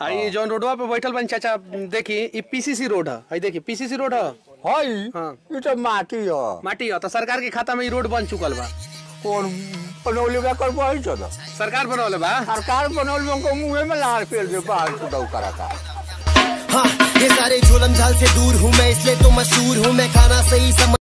आई जौन रोडवा पे बैठल बन चाचा देखी ई पीसीसी रोड है। आई देखी पीसीसी रोड है। हई हाँ ये तो माटी है। माटी है तो सरकार के खाता में ई रोड बन चुकल बा। कौन बनौले बा कर पाई चला सरकार बनौले बा। सरकार बनौले हमको मुंह में लाल फेर दे बाहर छुटाऊ करा था। हाँ ये सारे जुल्म झाल से दूर हूँ मैं, इसलिए तो मशहूर हूँ मैं, खाना सही समझ